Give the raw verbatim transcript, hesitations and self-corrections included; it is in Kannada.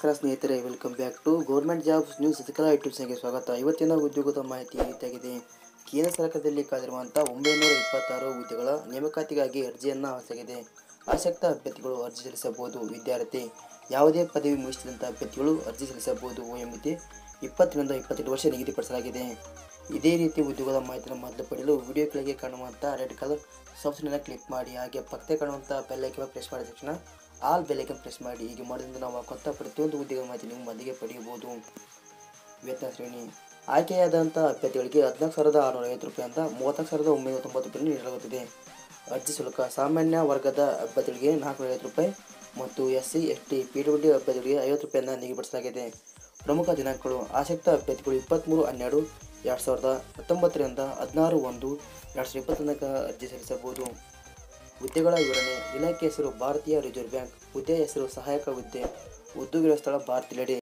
ನಮಸ್ಕಾರ ಸ್ನೇಹಿತರೆ, welcome back to government jobs news ಸಚಿಕಲಾ ಯೂಟ್ಯೂಬ್ ಚಾನಲ್ಗೆ ಸ್ವಾಗತ. ಇವತ್ತಿನ ಉದ್ಯೋಗದ ಮಾಹಿತಿ ಈ ರೀತಿಯಾಗಿದೆ. ಕೇಂದ್ರ ಸರ್ಕಾರದಲ್ಲಿ ಕಾದಿರುವಂಥ ಒಂಬೈನೂರ ಇಪ್ಪತ್ತಾರು ಹುದ್ದೆಗಳ ನೇಮಕಾತಿಗಾಗಿ ಅರ್ಜಿಯನ್ನು ಆಹ್ವಾನಿಸಲಾಗಿದೆ. ಆಸಕ್ತ ಅಭ್ಯರ್ಥಿಗಳು ಅರ್ಜಿ ಸಲ್ಲಿಸಬಹುದು. ವಿದ್ಯಾರ್ಥಿ ಯಾವುದೇ ಪದವಿ ಮುಗಿಸಿದಂಥ ಅಭ್ಯರ್ಥಿಗಳು ಅರ್ಜಿ ಸಲ್ಲಿಸಬಹುದು. ವಯೋಮಿತಿ ಇಪ್ಪತ್ತರಿಂದ ಇಪ್ಪತ್ತೆಂಟು ವರ್ಷ ನಿಗದಿಪಡಿಸಲಾಗಿದೆ. ಇದೇ ರೀತಿ ಉದ್ಯೋಗದ ಮಾಹಿತಿಯನ್ನು ಮೊದಲು ಪಡೆಯಲು ವಿಡಿಯೋ ಕೆಳಗೆ ಕಾಣುವಂಥ ರೆಡ್ ಕಲರ್ ಸಬ್ಸ್ಕ್ರೈಬ್ ಕ್ಲಿಕ್ ಮಾಡಿ. ಹಾಗೆ ಪಕ್ಕಕ್ಕೆ ಕಾಣುವಂಥ ಬೆಲ್ ಐಕಾನ್ ಪ್ರೆಸ್ ಮಾಡಿದ ತಕ್ಷಣ ಆಲ್ ಬೆಲ್ ಐಕಾನ್ ಪ್ರೆಸ್ ಮಾಡಿ. ಹೀಗೆ ಮಾಡೋದ್ರಿಂದ ನಾವು ಹಾಕುವಂಥ ಪ್ರತಿಯೊಂದು ಉದ್ಯೋಗ ಮಾಹಿತಿ ನೀವು ಮೊದಲಿಗೆ ಪಡೆಯಬಹುದು. ವೇತನ ಶ್ರೇಣಿ ಆಯ್ಕೆಯಾದಂಥ ಅಭ್ಯರ್ಥಿಗಳಿಗೆ ಹದಿನಾಲ್ಕು ಸಾವಿರದ ಆರುನೂರ ಐವತ್ತು ರೂಪಾಯಿಂದ ಮೂವತ್ತ್ನಾಲ್ಕು ಸಾವಿರದ ಒಂಬೈನೂರ ತೊಂಬತ್ತು ರೂಪಾಯಿ ನೀಡಲಾಗುತ್ತದೆ. ಅರ್ಜಿ ಶುಲ್ಕ ಸಾಮಾನ್ಯ ವರ್ಗದ ಅಭ್ಯರ್ಥಿಗಳಿಗೆ ನಾಲ್ಕುನೂರ ಐವತ್ತು ರೂಪಾಯಿ ಮತ್ತು S C S T P W D ಅಭ್ಯರ್ಥಿಗಳಿಗೆ ಐವತ್ತು ರೂಪಾಯಿಯನ್ನು ನಿಗದಿಪಡಿಸಲಾಗಿದೆ. ಪ್ರಮುಖ ದಿನಾಂಕಗಳು: ಆಸಕ್ತ ಅಭ್ಯರ್ಥಿಗಳು ಇಪ್ಪತ್ತ್ಮೂರು ಹನ್ನೆರಡು ಎರಡು ಸಾವಿರದ ಹತ್ತೊಂಬತ್ತರಿಂದ ಹದಿನಾರು ಒಂದು ಎರಡು ಸಾವಿರದ ಇಪ್ಪತ್ತೊಂದಕ್ಕೆ ಅರ್ಜಿ ಸಲ್ಲಿಸಬಹುದು. ಹುದ್ದೆಗಳ ವಿವರಣೆ: ಇಲಾಖೆ ಹೆಸರು ಭಾರತೀಯ ರಿಸರ್ವ್ ಬ್ಯಾಂಕ್. ಹುದ್ದೆಯ ಹೆಸರು ಸಹಾಯಕ ಹುದ್ದೆ. ಉದ್ಯೋಗಿಗಳ ಸ್ಥಳ ಭಾರತೀಯೆಡೆ.